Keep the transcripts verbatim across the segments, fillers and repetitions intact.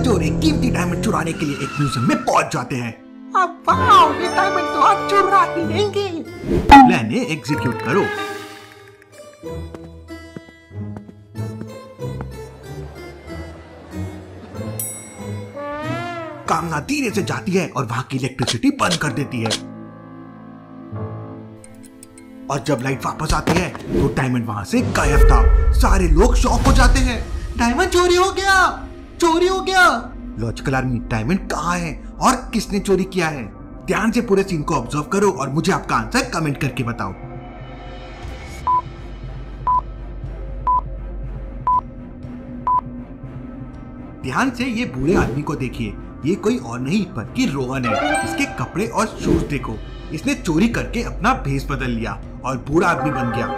Couple चोर एक कीमती डायमंड चुराने के लिए एक म्यूजियम में पहुंच जाते हैं। अब वाओ, ये डायमंड तो आज चुरा ही लेंगे। प्लान एग्जीक्यूट करो। कामना धीरे से जाती है और वहां की इलेक्ट्रिसिटी बंद कर देती है, और जब लाइट वापस आती है तो डायमंड वहां से गायब था। सारे लोग शॉक हो जाते हैं। डायमंड चोरी हो गया, चोरी हो गया। लॉजिकल आर्मी, डायमंड कहाँ है और किसने चोरी किया है? ध्यान से पूरे सीन को ऑब्जर्व करो और मुझे आपका आंसर कमेंट करके बताओ। ध्यान से ये बूढ़े आदमी को देखिए, ये कोई और नहीं बल्कि रोहन है। इसके कपड़े और शूज देखो, इसने चोरी करके अपना भेष बदल लिया और बूढ़ा आदमी बन गया।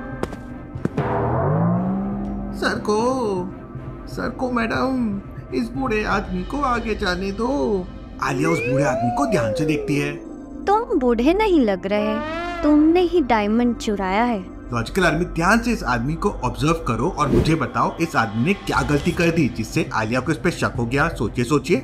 सर को, सर को मैडम, इस बूढ़े आदमी को आगे जाने दो। आलिया उस बूढ़े आदमी को ध्यान से देखती है। तुम बूढ़े नहीं लग रहे, तुमने ही डायमंड चुराया है। लॉजिकल आर्मी, ध्यान से इस आदमी को ऑब्जर्व करो और मुझे बताओ इस आदमी ने क्या गलती कर दी जिससे आलिया को इस पे शक हो गया। सोचिए सोचिए।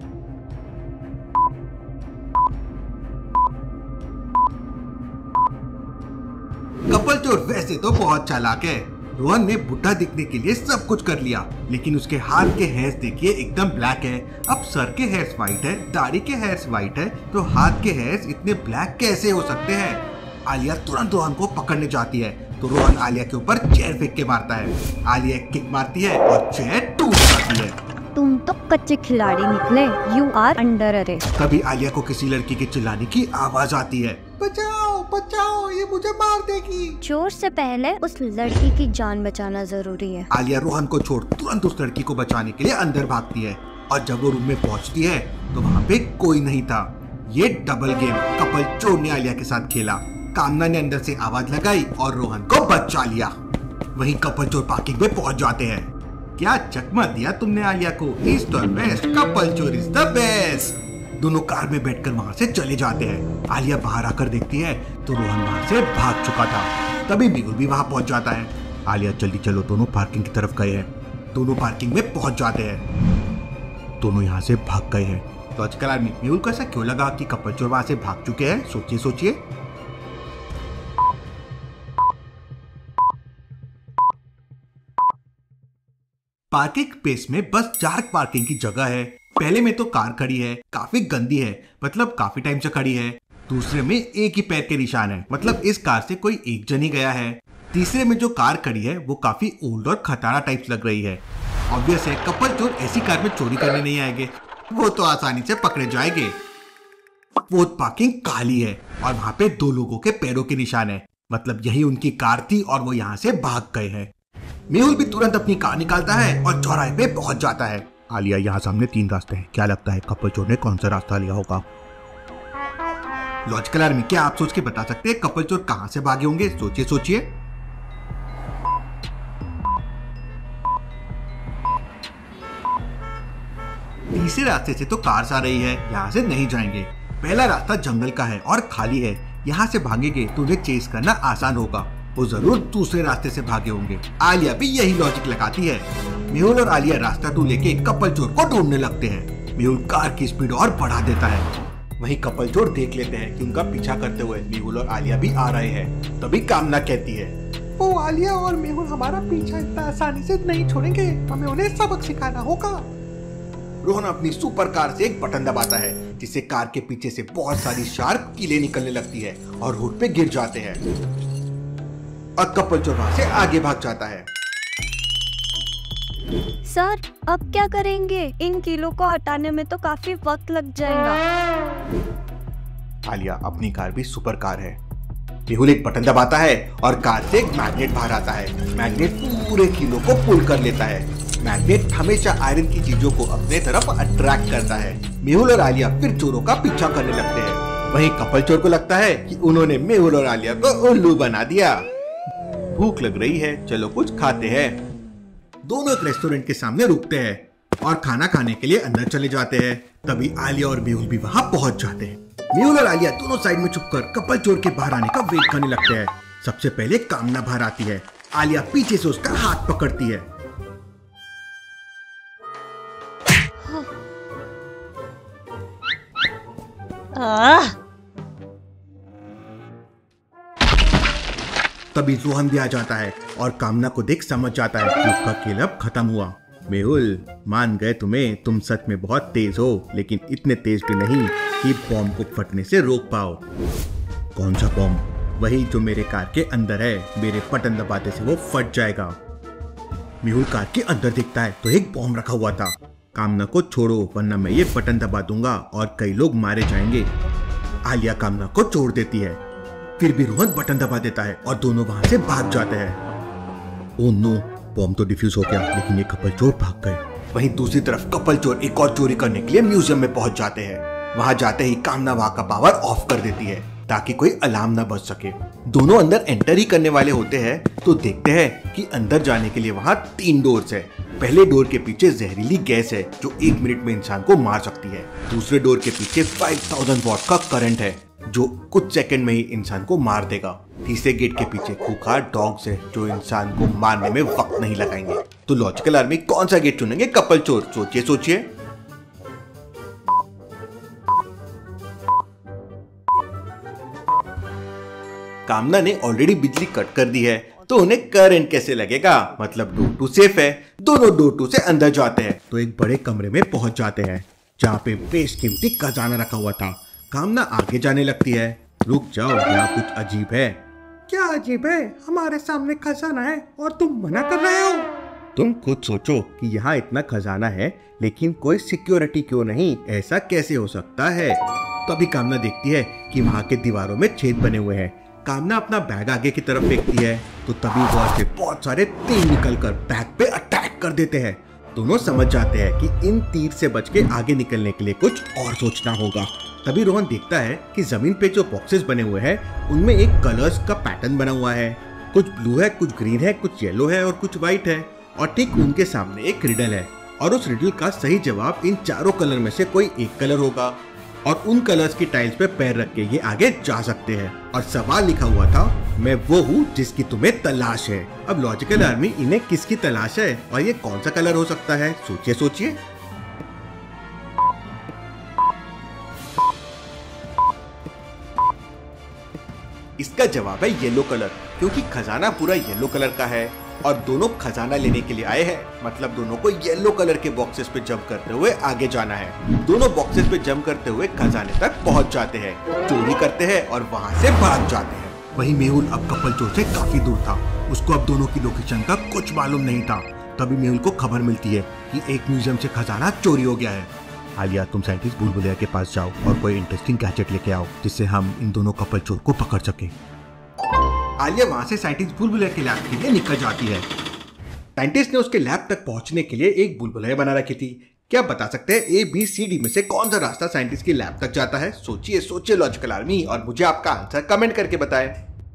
कपल चोर वैसे तो बहुत चालाक है। रोहन ने बुढ़ा दिखने के लिए सब कुछ कर लिया, लेकिन उसके हाथ के हेयर्स देखिए एकदम ब्लैक है। अब सर के हेयर्स व्हाइट है, दाढ़ी के हेयर्स व्हाइट है, तो हाथ के हेयर्स इतने ब्लैक कैसे हो सकते हैं? आलिया तुरंत रोहन को पकड़ने जाती है तो रोहन आलिया के ऊपर चेयर फेंक के मारता है। आलिया किक मारती है और चेयर टूट जाती है। तुम तो कच्चे खिलाड़ी निकले, यू आर अंडर अरेस्ट। तभी आलिया को किसी लड़की के चिल्लाने की आवाज आती है। बचाओ बचाओ, ये मुझे मार देगी। चोर से पहले उस लड़की की जान बचाना जरूरी है। आलिया रोहन को छोड़ तुरंत उस लड़की को बचाने के लिए अंदर भागती है, और जब वो रूम में पहुंचती है तो वहाँ पे कोई नहीं था। ये डबल गेम कपल चोर ने आलिया के साथ खेला। कामना ने अंदर से आवाज लगाई और रोहन को बचा लिया। वहीं कपल चोर पार्किंग में पहुंच जाते हैं। क्या चकमा दिया तुमने आलिया को? इज द बेस्ट, कपल चोर इज द बेस्ट। दोनों कार में बैठकर वहां से चले जाते हैं। आलिया बाहर आकर देखती है तो रोहन वहां से भाग चुका था। तभी मेहुल भी वहां पहुंच जाता है। आलिया जल्दी चलो, दोनों पार्किंग की तरफ गए हैं। दोनों पार्किंग में पहुंच जाते हैं। दोनों यहाँ से भाग गए हैं। लॉजिकल आर्मी, मेहुल को ऐसा क्यों लगा कि कपल चोर वहां से भाग चुके हैं? सोचिए सोचिए। पार्किंग स्पेस में बस चार पार्किंग की जगह है। पहले में तो कार खड़ी है, काफी गंदी है, मतलब काफी टाइम से खड़ी है। दूसरे में एक ही पैर के निशान है, मतलब इस कार से कोई एक जन ही गया है। तीसरे में जो कार खड़ी है वो काफी ओल्ड और खटारा टाइप लग रही है। ऑब्वियस है कपल चोर ऐसी कार में चोरी करने नहीं आएंगे, वो तो आसानी से पकड़े जाएंगे। वो पार्किंग खाली है और वहाँ पे दो लोगों के पैरों के निशान है, मतलब यही उनकी कार थी और वो यहाँ से भाग गए हैं। मेहुल भी तुरंत अपनी कार निकालता है और चौराहे पे पहुंच जाता है। आलिया, यहाँ सामने तीन रास्ते हैं, क्या लगता है कपल चोर ने कौन सा रास्ता लिया होगा? लॉजिकल आर्मी, क्या आप सोच के बता सकते हैं कपल चोर कहां से भागे होंगे? सोचिए सोचिए। तीसरे रास्ते से तो कार्स आ रही है, यहाँ से नहीं जाएंगे। पहला रास्ता जंगल का है और खाली है, यहाँ से भागेंगे तो उन्हें चेस करना आसान होगा। वो जरूर दूसरे रास्ते से भागे होंगे। आलिया भी यही लॉजिक लगाती है। मेहुल और आलिया रास्ता टू लेके कपल चोर को ढूंढने लगते हैं। मेहुल कार की स्पीड और बढ़ा देता है। वहीं कपल चोर देख लेते हैं कि उनका पीछा करते हुए मेहुल और आलिया भी आ रहे हैं। तभी कामना कहती है, वो आलिया और मेहुल हमारा पीछा इतना आसानी से नहीं छोड़ेंगे, हमें उन्हें सबक सिखाना होगा। रोहन अपनी सुपर कार से एक बटन दबाता है जिससे कार के पीछे से बहुत सारी शार्प कीलें निकलने लगती है और रोड पे गिर जाते हैं, और कपल चोर वहां से आगे भाग जाता है। सर, अब क्या करेंगे? इन कीलों को हटाने में तो काफी वक्त लग जाएगा। आलिया, अपनी कार भी सुपर कार है। मेहुल एक बटन दबाता है और कार से एक मैग्नेट बाहर आता है। मैग्नेट पूरे कीलों को पुल कर लेता है। मैग्नेट हमेशा आयरन की चीजों को अपने तरफ अट्रैक्ट करता है। मेहुल और आलिया फिर चोरों का पीछा करने लगते हैं। वहीं कपल चोर को लगता है कि उन्होंने मेहुल और आलिया को उल्लू बना दिया। भूख लग रही है, चलो कुछ खाते हैं। दोनों एक रेस्टोरेंट के सामने रुकते हैं और खाना खाने के लिए अंदर चले जाते हैं। तभी आलिया और मेहुल भी वहां पहुंच जाते हैं। मेहुल और आलिया दोनों साइड में छुपकर कपल चोर के बाहर आने का वेट करने लगते हैं। सबसे पहले कामना बाहर आती है। आलिया पीछे से उसका हाथ पकड़ती है। आह! तभी रोहन भी आ जाता है और कामना को देख समझ जाता है कि उसका खेल अब खत्म हुआ। मेहुल, मान गए तुम्हें, तुम सच में बहुत तेज हो, लेकिन इतने तेज भी नहीं कि बॉम्ब को फटने से रोक पाओ। कौन सा बॉम्ब? वही जो मेरे कार के अंदर है, मेरे बटन दबाते से वो फट जाएगा। मेहुल कार के अंदर देखता है तो एक बॉम्ब रखा हुआ था। कामना को छोड़ो वरना मैं ये बटन दबा दूंगा और कई लोग मारे जाएंगे। आलिया कामना को छोड़ देती है, फिर भी रोहन बटन दबा देता है और दोनों वहां से भाग जाते हैं। ओह नो, बॉम्ब तो डिफ्यूज हो गया, लेकिन ये कपल चोर भाग गए। वहीं दूसरी तरफ कपल चोर एक और चोरी करने के लिए म्यूजियम में पहुंच जाते हैं। वहां जाते ही कामना वहां का पावर ऑफ कर देती है ताकि कोई अलार्म न बज सके। दोनों अंदर एंटर ही करने वाले होते हैं तो देखते हैं कि अंदर जाने के लिए वहां तीन डोर्स है। पहले डोर के पीछे जहरीली गैस है जो एक मिनट में इंसान को मार सकती है। दूसरे डोर के पीछे पाँच हज़ार वॉट का करंट है जो कुछ सेकंड में ही इंसान को मार देगा। तीसरे गेट के पीछे खूंखार डॉग्स है जो इंसान को मारने में वक्त नहीं लगाएंगे। तो लॉजिकल आर्मी कौन सा गेट चुनेंगे कपल चोर? सोचिए सोचिए। कामना ने ऑलरेडी बिजली कट कर दी है तो उन्हें करंट कैसे लगेगा? मतलब डोर टू सेफ है। दोनों डोर टू से अंदर जाते हैं तो एक बड़े कमरे में पहुंच जाते हैं जहाँ पे बेशकीमती खजाना रखा हुआ था। कामना आगे जाने लगती है। रुक जाओ, यहाँ कुछ अजीब है। क्या अजीब है? हमारे सामने खजाना है और तुम मना कर रहे हो? तुम खुद सोचो कि यहाँ इतना खजाना है लेकिन कोई सिक्योरिटी क्यों नहीं? ऐसा कैसे हो सकता है? तभी कामना देखती है कि वहाँ के दीवारों में छेद बने हुए हैं। कामना अपना बैग आगे की तरफ फेंकती है तो तभी वहाँ से बहुत सारे तीर निकलकर बैग पे अटैक कर देते हैं। दोनों समझ जाते हैं कि इन तीर से बच के आगे निकलने के लिए कुछ और सोचना होगा। तभी रोहन देखता है कि जमीन पे जो बॉक्सेस बने हुए हैं उनमें एक कलर्स का पैटर्न बना हुआ है। कुछ ब्लू है, कुछ ग्रीन है, कुछ येलो है और कुछ व्हाइट है। और ठीक उनके सामने एक रिडल है और उस रिडल का सही जवाब इन चारों कलर में से कोई एक कलर होगा और उन कलर्स की टाइल्स पे पैर रख के ये आगे जा सकते हैं। और सवाल लिखा हुआ था, मैं वो हूँ जिसकी तुम्हें तलाश है। अब लॉजिकल आर्मी, इन्हें किसकी तलाश है और ये कौन सा कलर हो सकता है? सोचिए सोचिए। इसका जवाब है येलो कलर, क्योंकि खजाना पूरा येलो कलर का है और दोनों खजाना लेने के लिए आए हैं। मतलब दोनों को येलो कलर के बॉक्सेस पे जंप करते हुए आगे जाना है। दोनों बॉक्सेस पे जंप करते हुए खजाने तक पहुंच जाते हैं, चोरी करते हैं और वहां से भाग जाते हैं। वहीं मेहुल अब कपल चोर से काफी दूर था। उसको अब दोनों की लोकेशन का कुछ मालूम नहीं था। तभी मेहुल को खबर मिलती है कि एक म्यूजियम से खजाना चोरी हो गया है। आलिया, तुम साइंटिस्ट बुलबुलिया के पास जाओ और कोई इंटरेस्टिंग गैजेट लेके आओ जिससे हम इन दोनों कपल चोर को पकड़ सके। आलिया वहां से साइंटिस्ट बुलबुलिया के लैब के लिए निकल जाती है। साइंटिस्ट ने उसके लैब तक पहुंचने के लिए एक बुलबुलिया बना रखी थी। क्या बता सकते हैं ए बी सी डी में से कौन सा रास्ता साइंटिस्ट की लैब तक जाता है? सोचिए सोचिए लॉजिकल आर्मी, और मुझे आपका आंसर कमेंट करके बताएं।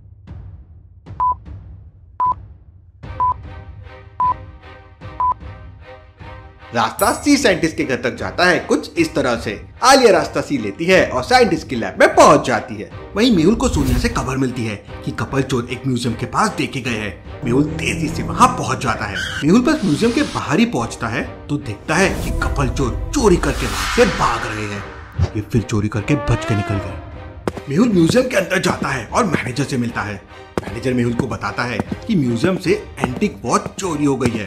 रास्ता सी साइंटिस्ट के घर तक जाता है कुछ इस तरह से। आलिया रास्ता सी लेती है और साइंटिस्ट की लैब में पहुंच जाती है। वहीं मेहुल को सोनिया से खबर मिलती है कि कपल चोर एक म्यूजियम के पास देखे गए हैं। मेहुल तेजी से वहां पहुंच जाता है। मेहुल बस म्यूजियम के बाहर ही पहुंचता है तो देखता है कि कपल चोर चोरी करके वहां से भाग रहे हैं। ये फिर चोरी करके बच के निकल गए। मेहुल म्यूजियम के अंदर जाता है और मैनेजर से मिलता है। मैनेजर मेहुल को बताता है कि म्यूजियम से एंटीक वॉच चोरी हो गई है।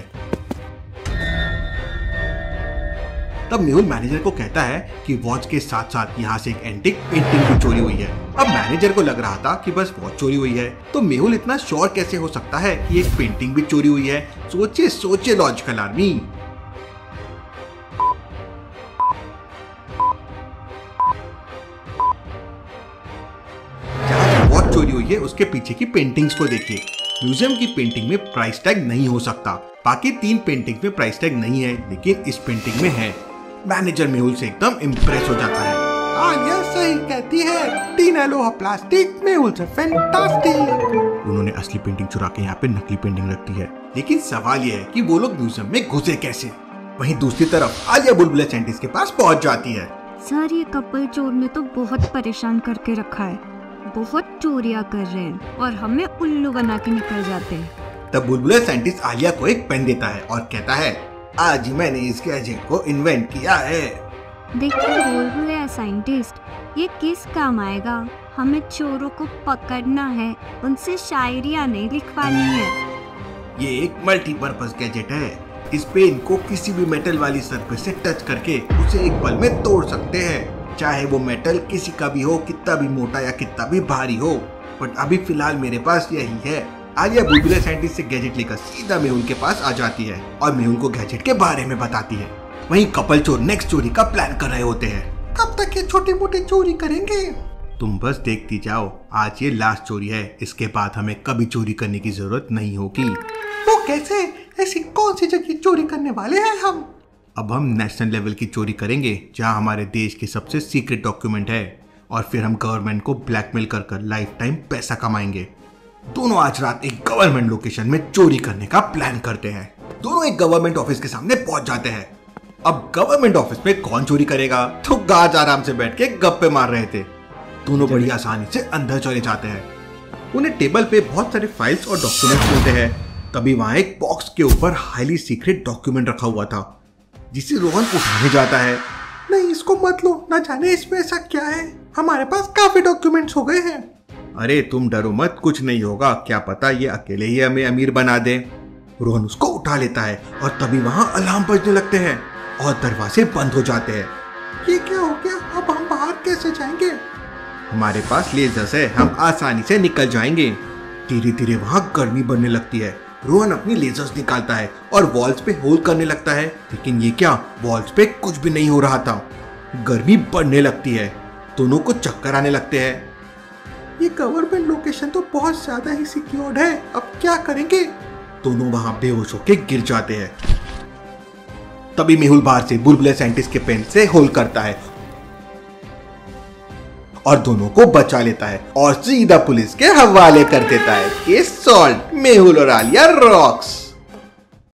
तब मेहुल मैनेजर को कहता है कि वॉच के साथ साथ यहाँ से एक एंटीक पेंटिंग भी चोरी हुई है। अब मैनेजर को लग रहा था कि बस वॉच चोरी हुई है, तो मेहुल इतना श्योर कैसे हो सकता है कि एक पेंटिंग भी चोरी हुई है? सोचिए सोचिए लॉजिकल आर्मी। जहाँ वॉच चोरी हुई है उसके पीछे की पेंटिंग्स को देखिए। म्यूजियम की पेंटिंग में प्राइस टैग नहीं हो सकता। बाकी तीन पेंटिंग में प्राइस टैग नहीं है, लेकिन इस पेंटिंग में है। मैनेजर मेहुल से एकदम इम्प्रेस हो जाता है। आलिया सही कहती है, टीना लोहा प्लास्टिक, मेहुल से फैंटास्टिक। उन्होंने असली पेंटिंग चुरा के यहाँ पे नकली पेंटिंग रख दी है। लेकिन सवाल यह है कि वो लोग म्यूजियम में घुसे कैसे? वहीं दूसरी तरफ आलिया बुलबुलिया साइंटिस्ट के पास पहुंच जाती है। सर, ये कपल चोर ने तो बहुत परेशान करके रखा है। बहुत चोरियां कर रहे हैं और हमें उल्लू बना के निकल जाते हैं। तब बुलबुलिया साइंटिस्ट आलिया को एक पेन देता है और कहता है, आज ही मैंने इस गैजेट को इन्वेंट किया है। देखिए बुलबुल साइंटिस्ट, ये किस काम आएगा? हमें चोरों को पकड़ना है, उनसे शायरियाँ नहीं लिखवानी है। ये एक मल्टीपर्पज गैजेट है। इस पेन को किसी भी मेटल वाली सरफेस से टच करके उसे एक पल में तोड़ सकते हैं, चाहे वो मेटल किसी का भी हो, कितना भी मोटा या कितना भी भारी हो। बट अभी फिलहाल मेरे पास यही है। आलिया बुलबुल साइंटिस्ट से गैजेट लेकर सीधा मेहुल के पास आ जाती है और मेहुल को गैजेट के बारे में बताती है। वहीं कपल चोर नेक्स्ट चोरी का प्लान कर रहे होते हैं। कब तक ये छोटे मोटे चोरी करेंगे? तुम बस देखती जाओ, आज ये लास्ट चोरी है। इसके बाद हमें कभी चोरी करने की जरूरत नहीं होगी। वो कैसे? ऐसी कौन सी जगह चोरी करने वाले हैं हम? अब हम नेशनल लेवल की चोरी करेंगे, जहां हमारे देश के सबसे सीक्रेट डॉक्यूमेंट है, और फिर हम गवर्नमेंट को ब्लैकमेल कर कर लाइफ टाइम पैसा कमाएंगे। दोनों आज रात एक गवर्नमेंट लोकेशन में चोरी करने का प्लान करते हैं। दोनों एक गवर्नमेंट ऑफिस के सामने पहुंच जाते हैं। अब गवर्नमेंट ऑफिस में कौन चोरी करेगा, तो गार्ड आराम से बैठ के गप्पे मार रहे थे। दोनों बड़ी आसानी से अंदर चले जाते हैं। उन्हें टेबल पे बहुत सारे फाइल्स और डॉक्यूमेंट्स मिलते हैं। तभी वहां एक बॉक्स के ऊपर हाईली सीक्रेट डॉक्यूमेंट रखा हुआ था, जिसे रोहन उठाने जाता है। नहीं, इसको मत लो, ना जाने इसमें ऐसा क्या है। हमारे पास काफी डॉक्यूमेंट्स हो गए हैं। अरे तुम डरो मत, कुछ नहीं होगा, क्या पता ये अकेले ही हमें अमीर बना दे। रोहन उसको उठा लेता है और तभी वहां अलार्म बजने लगते हैं और दरवाजे बंद हो जाते हैं। ये क्या हो गया? अब हम बाहर कैसे जाएंगे? हमारे पास लेजर्स है, हम आसानी से निकल जाएंगे। धीरे धीरे वहां गर्मी बढ़ने लगती है। रोहन अपनी लेजर्स निकालता है और वॉल्स पे होल्ड करने लगता है, लेकिन ये क्या, वॉल्स पे कुछ भी नहीं हो रहा था। गर्मी बढ़ने लगती है, दोनों को चक्कर आने लगते हैं। ये गवर्नमेंट लोकेशन तो बहुत ज्यादा ही सिक्योर्ड है, अब क्या करेंगे? दोनों वहां बेहोश होकर गिर जाते हैं। तभी मेहुल बाहर से बुलबुल साइंटिस्ट के पेन से होल्ड करता है और दोनों को बचा लेता है और सीधा पुलिस के हवाले कर देता है। केस सॉल्व, मेहुल और आलिया रॉक्स।